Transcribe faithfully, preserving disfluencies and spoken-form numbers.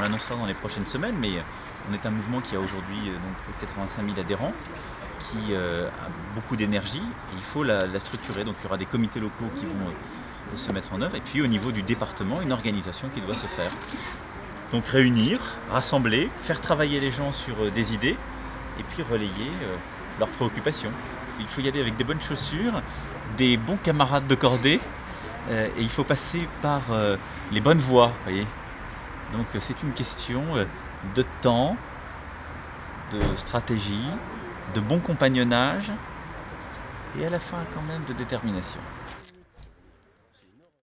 on l'annoncera dans les prochaines semaines, mais on est un mouvement qui a aujourd'hui donc quatre-vingt-cinq mille adhérents, qui euh, a beaucoup d'énergie, et il faut la, la structurer. Donc il y aura des comités locaux qui vont euh, se mettre en œuvre, et puis au niveau du département, une organisation qui doit se faire. Donc réunir, rassembler, faire travailler les gens sur euh, des idées, et puis relayer euh, leurs préoccupations. Il faut y aller avec des bonnes chaussures, des bons camarades de cordée, euh, et il faut passer par euh, les bonnes voies, voyez. Donc euh, c'est une question euh, de temps, de stratégie, de bon compagnonnage, et à la fin quand même de détermination.